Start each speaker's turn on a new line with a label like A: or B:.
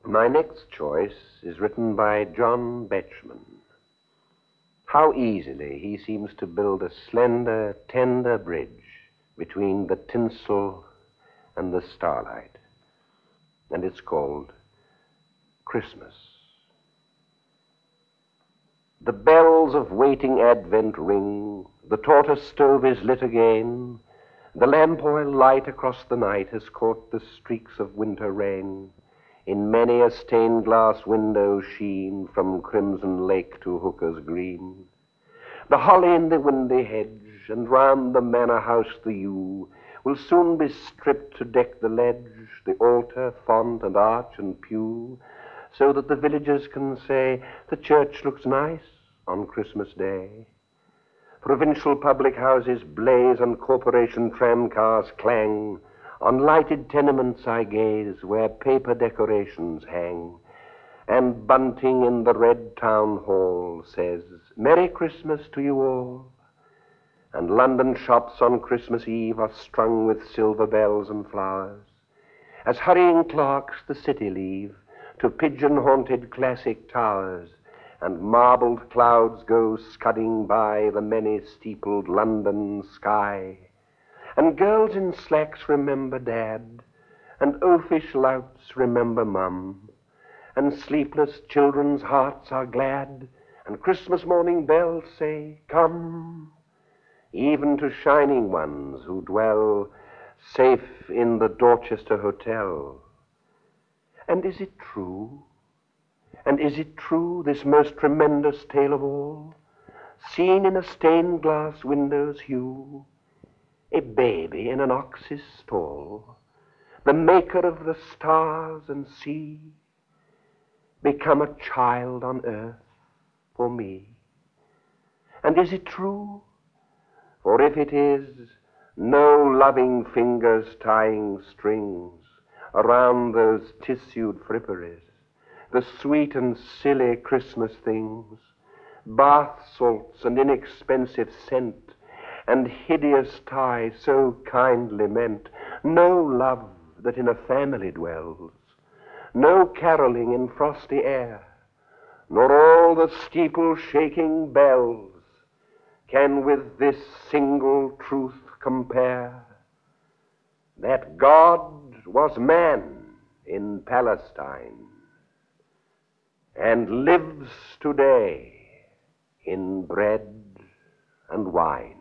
A: My next choice is written by John Betjeman. How easily he seems to build a slender, tender bridge between the tinsel and the starlight. And it's called Christmas. The bells of waiting Advent ring, the tortoise stove is lit again, the lamp oil light across the night has caught the streaks of winter rain. In many a stained glass window sheen from crimson lake to Hooker's green. The holly in the windy hedge, and round the manor house the yew, will soon be stripped to deck the ledge, the altar, font, and arch and pew, so that the villagers can say, the church looks nice on Christmas Day. Provincial public houses blaze and corporation tramcars clang. On lighted tenements I gaze where paper decorations hang, and bunting in the red town hall says, Merry Christmas to you all. And London shops on Christmas Eve are strung with silver bells and flowers, as hurrying clerks the city leave to pigeon-haunted classic towers, and marbled clouds go scudding by the many-steepled London sky. And girls in slacks remember Dad, and oafish louts remember Mum, and sleepless children's hearts are glad, and Christmas morning bells say, Come, even to shining ones who dwell safe in the Dorchester Hotel. And is it true? And is it true, this most tremendous tale of all, seen in a stained glass window's hue, a baby in an ox's stall, the maker of the stars and sea, become a child on earth for me? And is it true? For if it is, no loving fingers tying strings around those tissued fripperies, the sweet and silly Christmas things, bath salts and inexpensive scent, and hideous tie so kindly meant, no love that in a family dwells, no caroling in frosty air, nor all the steeple-shaking bells can with this single truth compare, that God was man in Palestine, and lives today in bread and wine.